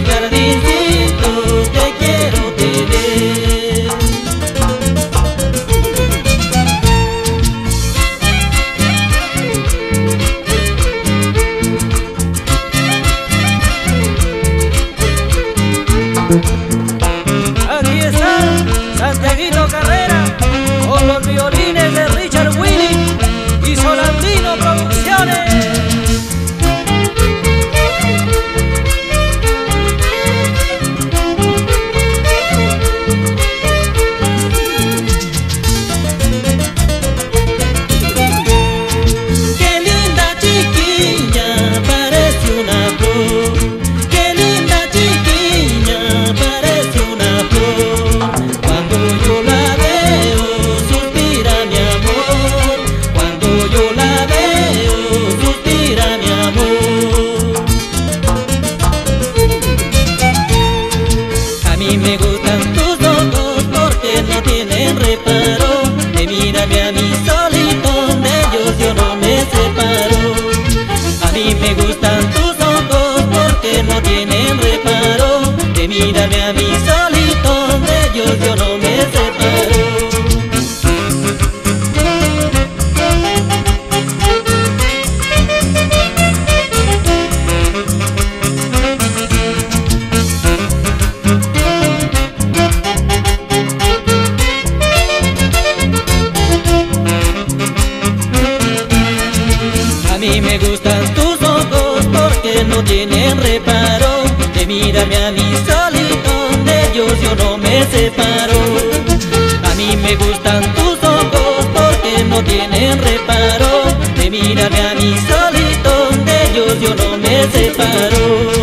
jardincito te quiero tener. Aquí está Santiaguito Carrera con los violines de Richard Willy y Solandino Producciones. Qué linda chiquilla, parece una flor. Qué linda chiquilla, parece una flor. Cuando yo la veo, suspira mi amor. Cuando yo la veo, suspira mi amor. A mí me gustan tus ojos porque no tienen reparo. Mírame a mí solito, de ellos yo no me separo. A mí me gustan tus ojos porque no tienen reparo. Mírame a mí solito, de ellos yo no me separo. A mí me gustan tus ojos porque no tienen reparo. Mírame a mí solito, de ellos yo no me separo. A mí me gustan tus ojos porque no tienen reparo. Mírame a mí solito, de ellos yo no me separo.